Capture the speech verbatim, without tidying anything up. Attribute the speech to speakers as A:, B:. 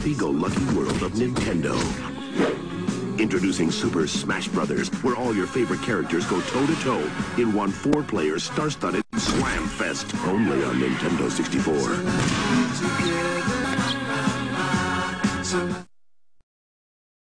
A: happy-go-lucky world of Nintendo. Introducing Super Smash Brothers, where all your favorite characters go toe-to-toe in one four-player star-studded slam fest, only on Nintendo sixty-four.